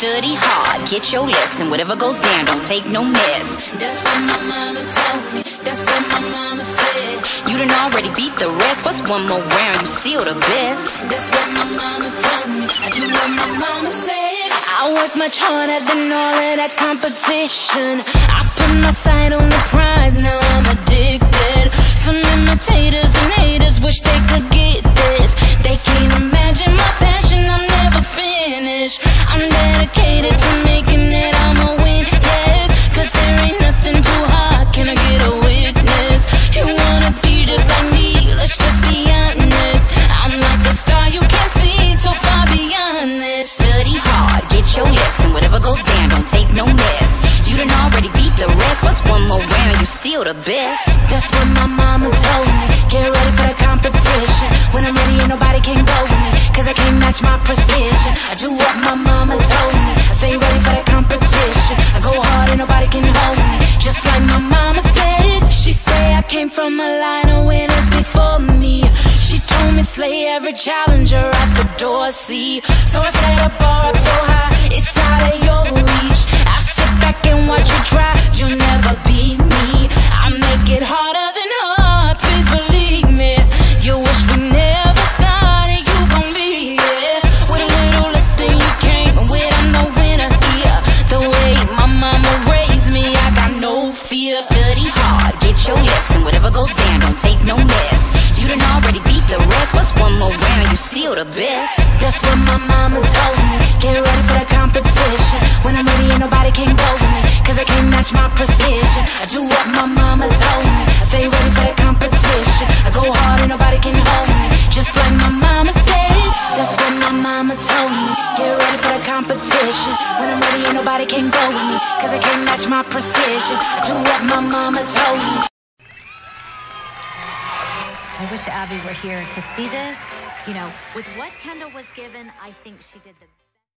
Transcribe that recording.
Study hard, get your lesson. Whatever goes down, don't take no mess. That's what my mama told me. That's what my mama said. You done already beat the rest. What's one more round? You still the best. That's what my mama told me. I do what my mama said. I work much harder than all of that competition. I put my sight on the prize, now I'm addicted. Some imitators and haters wish they could get this. They can't imagine my passion, I'm never finished. I'm dedicated to making it, I'ma win, yes. Cause there ain't nothing too hard, can I get a witness? You wanna be just like me, let's just be honest. I'm like a star you can't see, so far beyond this. Study hard, get your lesson. Whatever goes down, don't take no mess. You done already beat the rest. What's one more round? You still the best. That's what my mama told me. Get ready for the competition. When I'm ready, ain't nobody can go with me. Cause I can't match my precision. I do what my mama told me. I stay ready for the competition. I go hard, ain't nobody can hold me. Just like my mama said. She say I came from a line of winners before me. She told me slay every challenger at the door, see. So I set a bar up so high, it's out of your reach. I sit back and watch you try, you'll never beat me. I make it harder than hard, please believe me. You wish we never started, you gon' leave it with a little less than you came with. I'm no winner here. The way my mama raised me, I got no fear. Study hard, get your lesson. Whatever goes down, don't take no mess. You done already beat the rest. What's one more round? You still the best. That's what my mama told me. Get ready for the competition. When I'm ready, ain't nobody can go with me. Cause I can't match my precision. I do what my mama told me. I stay ready for the competition. I go hard, ain't nobody can hold me. Just like my mama said. That's what my mama told me. Get ready for the competition. When I'm ready, ain't nobody can go with me. Cause I can't match my precision. I do what my mama told me. I wish Abby were here to see this. You know, with what Kendall was given, I think she did the